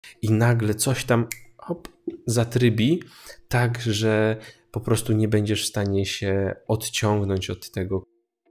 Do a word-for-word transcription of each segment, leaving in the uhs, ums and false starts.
i nagle coś tam hop, zatrybi, tak, że po prostu nie będziesz w stanie się odciągnąć od tego.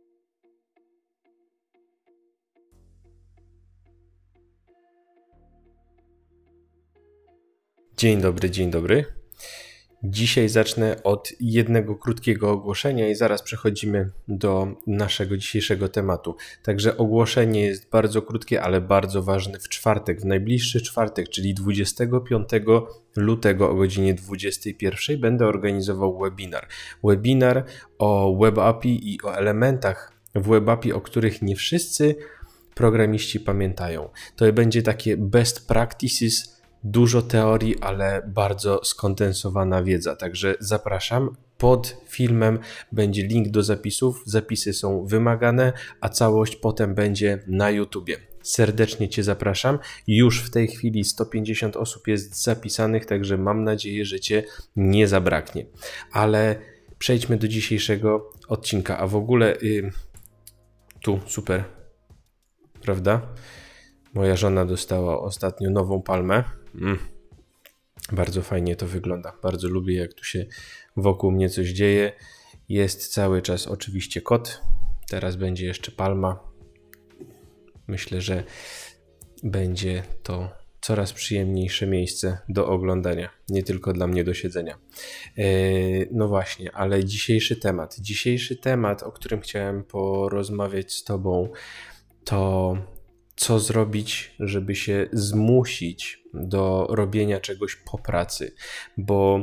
Dzień dobry, dzień dobry. Dzisiaj zacznę od jednego krótkiego ogłoszenia i zaraz przechodzimy do naszego dzisiejszego tematu. Także ogłoszenie jest bardzo krótkie, ale bardzo ważne. W czwartek, w najbliższy czwartek, czyli dwudziestego piątego lutego o godzinie dwudziestej pierwszej będę organizował webinar. Webinar o Web A P I i o elementach w Web A P I, o których nie wszyscy programiści pamiętają. To będzie takie best practices, dużo teorii, ale bardzo skondensowana wiedza. Także zapraszam. Pod filmem będzie link do zapisów. Zapisy są wymagane, a całość potem będzie na YouTubie. Serdecznie Cię zapraszam. Już w tej chwili sto pięćdziesiąt osób jest zapisanych, także mam nadzieję, że Cię nie zabraknie. Ale przejdźmy do dzisiejszego odcinka. A w ogóle yy, tu super, prawda? Moja żona dostała ostatnio nową palmę. Mm. Bardzo fajnie to wygląda. Bardzo lubię, jak tu się wokół mnie coś dzieje. Jest cały czas oczywiście kot. Teraz będzie jeszcze palma. Myślę, że będzie to coraz przyjemniejsze miejsce do oglądania. Nie tylko dla mnie do siedzenia. Yy, no właśnie, ale dzisiejszy temat. Dzisiejszy temat, o którym chciałem porozmawiać z Tobą, to co zrobić, żeby się zmusić do robienia czegoś po pracy, bo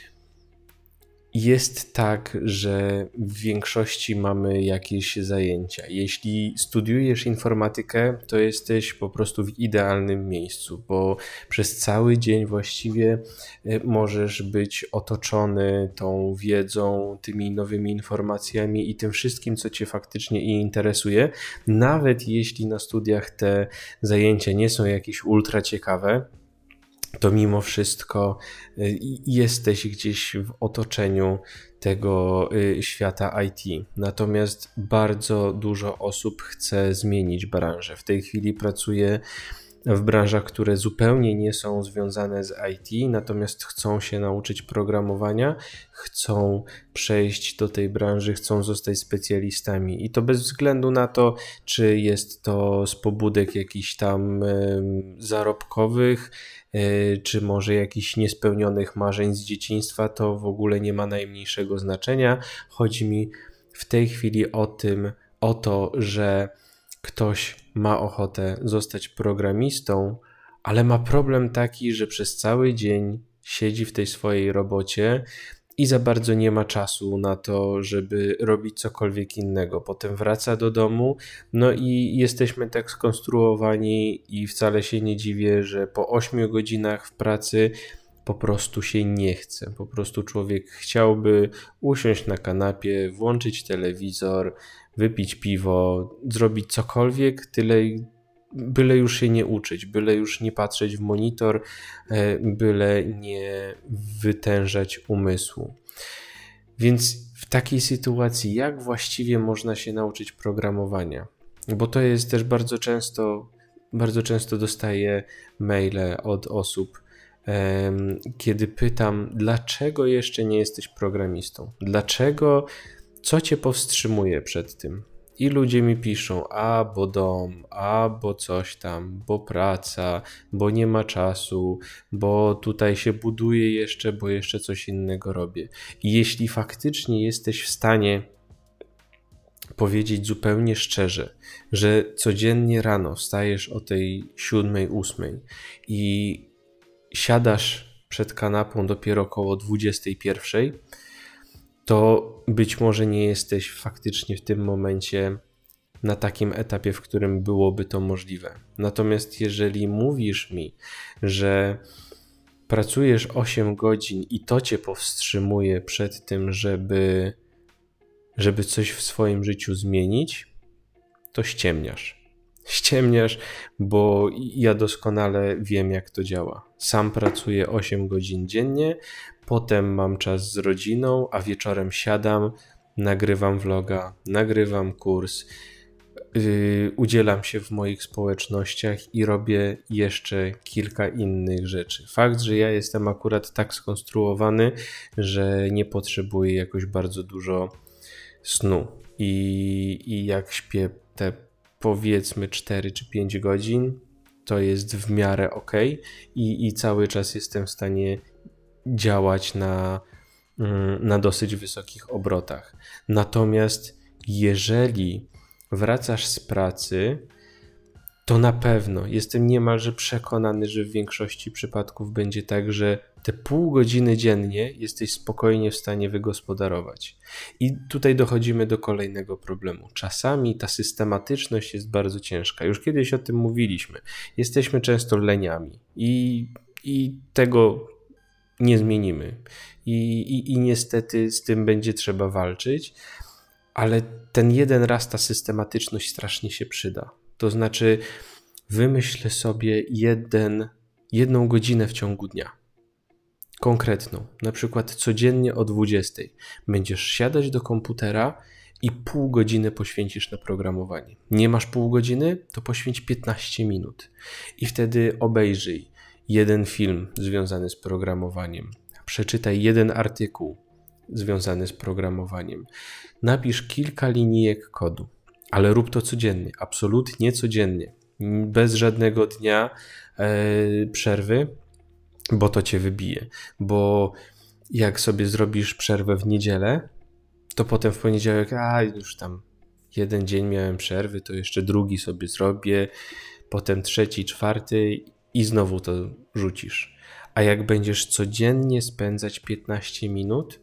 jest tak, że w większości mamy jakieś zajęcia. Jeśli studiujesz informatykę, to jesteś po prostu w idealnym miejscu, bo przez cały dzień właściwie możesz być otoczony tą wiedzą, tymi nowymi informacjami i tym wszystkim, co Cię faktycznie interesuje. Nawet jeśli na studiach te zajęcia nie są jakieś ultra ciekawe, to mimo wszystko jesteś gdzieś w otoczeniu tego świata I T. Natomiast bardzo dużo osób chce zmienić branżę. W tej chwili pracuję w branżach, które zupełnie nie są związane z I T, natomiast chcą się nauczyć programowania, chcą przejść do tej branży, chcą zostać specjalistami i to bez względu na to, czy jest to z pobudek jakichś tam y, zarobkowych, y, czy może jakichś niespełnionych marzeń z dzieciństwa, to w ogóle nie ma najmniejszego znaczenia. Chodzi mi w tej chwili o tym, o to, że ktoś ma ochotę zostać programistą, ale ma problem taki, że przez cały dzień siedzi w tej swojej robocie i za bardzo nie ma czasu na to, żeby robić cokolwiek innego. Potem wraca do domu, no i jesteśmy tak skonstruowani i wcale się nie dziwię, że po ośmiu godzinach w pracy po prostu się nie chce. Po prostu człowiek chciałby usiąść na kanapie, włączyć telewizor, wypić piwo, zrobić cokolwiek, tyle, byle już się nie uczyć, byle już nie patrzeć w monitor, byle nie wytężać umysłu. Więc w takiej sytuacji jak właściwie można się nauczyć programowania? Bo to jest też bardzo często, bardzo często dostaję maile od osób, kiedy pytam, dlaczego jeszcze nie jesteś programistą? Dlaczego, co cię powstrzymuje przed tym? I ludzie mi piszą, a bo dom, a bo coś tam, bo praca, bo nie ma czasu, bo tutaj się buduje jeszcze, bo jeszcze coś innego robię. I jeśli faktycznie jesteś w stanie powiedzieć zupełnie szczerze, że codziennie rano wstajesz o tej siódmej, ósmej i siadasz przed kanapą dopiero około dwudziestej pierwszej, to być może nie jesteś faktycznie w tym momencie na takim etapie, w którym byłoby to możliwe. Natomiast jeżeli mówisz mi, że pracujesz osiem godzin i to cię powstrzymuje przed tym, żeby, żeby coś w swoim życiu zmienić, to ściemniasz. Ściemniasz, bo ja doskonale wiem, jak to działa. Sam pracuję osiem godzin dziennie, potem mam czas z rodziną, a wieczorem siadam, nagrywam vloga, nagrywam kurs, yy, udzielam się w moich społecznościach i robię jeszcze kilka innych rzeczy. Fakt, że ja jestem akurat tak skonstruowany, że nie potrzebuję jakoś bardzo dużo snu i, i jak śpię te powiedzmy cztery czy pięć godzin, to jest w miarę ok i, i cały czas jestem w stanie działać na, na dosyć wysokich obrotach. Natomiast jeżeli wracasz z pracy, to na pewno jestem niemalże przekonany, że w większości przypadków będzie tak, że te pół godziny dziennie jesteś spokojnie w stanie wygospodarować. I tutaj dochodzimy do kolejnego problemu. Czasami ta systematyczność jest bardzo ciężka. Już kiedyś o tym mówiliśmy. Jesteśmy często leniami i, i tego nie zmienimy. I, i, I niestety z tym będzie trzeba walczyć, ale ten jeden raz ta systematyczność strasznie się przyda. To znaczy wymyśl sobie jeden, jedną godzinę w ciągu dnia. Konkretną. Na przykład codziennie o dwudziestej będziesz siadać do komputera i pół godziny poświęcisz na programowanie. Nie masz pół godziny? To poświęć piętnaście minut. I wtedy obejrzyj jeden film związany z programowaniem. Przeczytaj jeden artykuł związany z programowaniem. Napisz kilka linijek kodu, ale rób to codziennie, absolutnie codziennie, bez żadnego dnia e, przerwy, bo to cię wybije. Bo jak sobie zrobisz przerwę w niedzielę, to potem w poniedziałek, a już tam jeden dzień miałem przerwy, to jeszcze drugi sobie zrobię, potem trzeci, czwarty i znowu to rzucisz. A jak będziesz codziennie spędzać piętnaście minut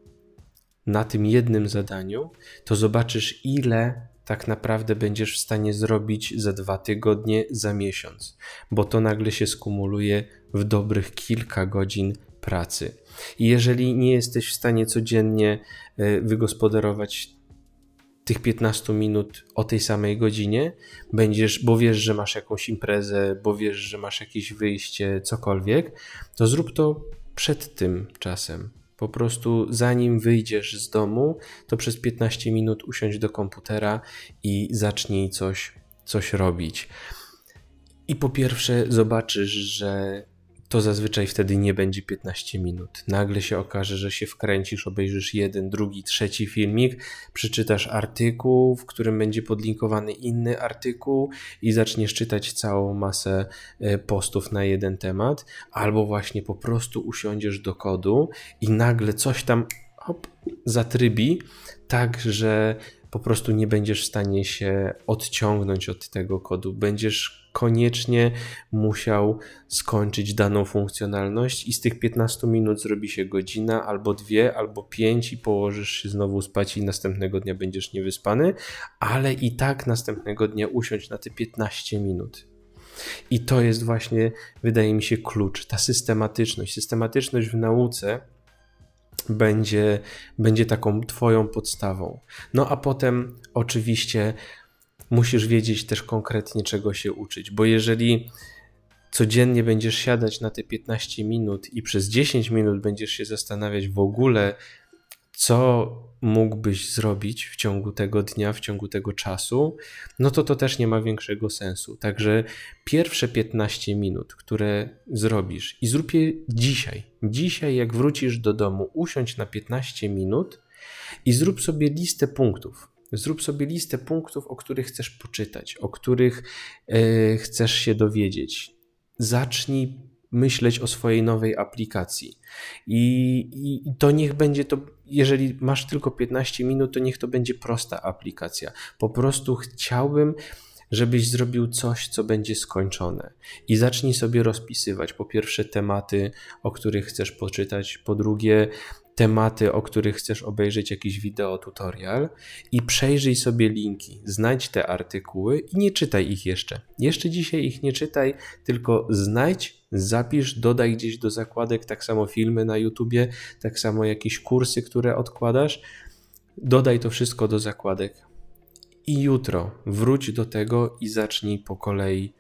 na tym jednym zadaniu, to zobaczysz, ile tak naprawdę będziesz w stanie zrobić za dwa tygodnie, za miesiąc, bo to nagle się skumuluje w dobrych kilka godzin pracy. I jeżeli nie jesteś w stanie codziennie wygospodarować tych piętnaście minut o tej samej godzinie, będziesz, bo wiesz, że masz jakąś imprezę, bo wiesz, że masz jakieś wyjście, cokolwiek, to zrób to przed tym czasem. Po prostu zanim wyjdziesz z domu, to przez piętnaście minut usiądź do komputera i zacznij coś, coś robić. I po pierwsze zobaczysz, że to zazwyczaj wtedy nie będzie piętnaście minut. Nagle się okaże, że się wkręcisz, obejrzysz jeden, drugi, trzeci filmik, przeczytasz artykuł, w którym będzie podlinkowany inny artykuł i zaczniesz czytać całą masę postów na jeden temat, albo właśnie po prostu usiądziesz do kodu i nagle coś tam hop, zatrybi, tak, że po prostu nie będziesz w stanie się odciągnąć od tego kodu. Będziesz koniecznie musiał skończyć daną funkcjonalność i z tych piętnastu minut zrobi się godzina, albo dwie, albo pięć i położysz się znowu spać i następnego dnia będziesz niewyspany, ale i tak następnego dnia usiądź na te piętnaście minut. I to jest właśnie, wydaje mi się, klucz. Ta systematyczność. Systematyczność w nauce będzie, będzie taką twoją podstawą. No a potem oczywiście musisz wiedzieć też konkretnie, czego się uczyć, bo jeżeli codziennie będziesz siadać na te piętnaście minut i przez dziesięć minut będziesz się zastanawiać w ogóle, co mógłbyś zrobić w ciągu tego dnia, w ciągu tego czasu, no to to też nie ma większego sensu. Także pierwsze piętnaście minut, które zrobisz i zrób je dzisiaj. Dzisiaj, jak wrócisz do domu, usiądź na piętnaście minut i zrób sobie listę punktów. Zrób sobie listę punktów, o których chcesz poczytać, o których yy, chcesz się dowiedzieć. Zacznij myśleć o swojej nowej aplikacji. I, I to niech będzie to, jeżeli masz tylko piętnaście minut, to niech to będzie prosta aplikacja. Po prostu chciałbym, żebyś zrobił coś, co będzie skończone. I zacznij sobie rozpisywać po pierwsze tematy, o których chcesz poczytać, po drugie tematy, o których chcesz obejrzeć jakiś wideo tutorial i przejrzyj sobie linki, znajdź te artykuły i nie czytaj ich jeszcze. Jeszcze dzisiaj ich nie czytaj, tylko znajdź, zapisz, dodaj gdzieś do zakładek, tak samo filmy na YouTubie, tak samo jakieś kursy, które odkładasz, dodaj to wszystko do zakładek i jutro wróć do tego i zacznij po kolei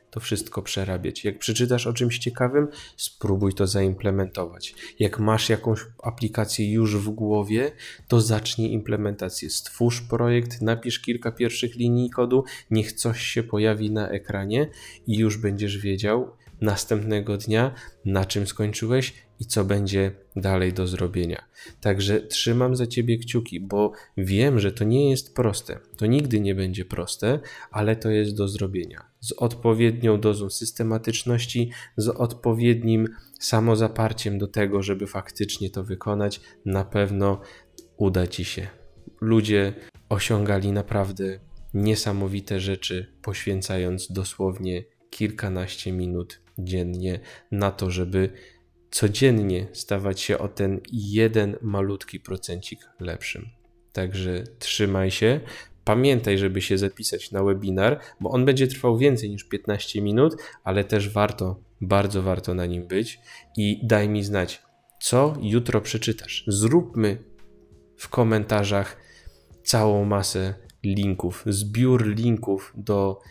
to wszystko przerabiać. Jak przeczytasz o czymś ciekawym, spróbuj to zaimplementować. Jak masz jakąś aplikację już w głowie, to zacznij implementację. Stwórz projekt, napisz kilka pierwszych linii kodu, niech coś się pojawi na ekranie i już będziesz wiedział następnego dnia, na czym skończyłeś i co będzie dalej do zrobienia. Także trzymam za ciebie kciuki, bo wiem, że to nie jest proste. To nigdy nie będzie proste, ale to jest do zrobienia. Z odpowiednią dozą systematyczności, z odpowiednim samozaparciem do tego, żeby faktycznie to wykonać, na pewno uda ci się. Ludzie osiągali naprawdę niesamowite rzeczy, poświęcając dosłownie kilkanaście minut dziennie na to, żeby codziennie stawać się o ten jeden malutki procencik lepszym. Także trzymaj się. Pamiętaj, żeby się zapisać na webinar, bo on będzie trwał więcej niż piętnaście minut, ale też warto, bardzo warto na nim być i daj mi znać, co jutro przeczytasz. Zróbmy w komentarzach całą masę linków, zbiór linków do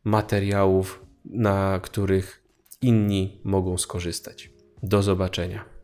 materiałów, na których inni mogą skorzystać. Do zobaczenia.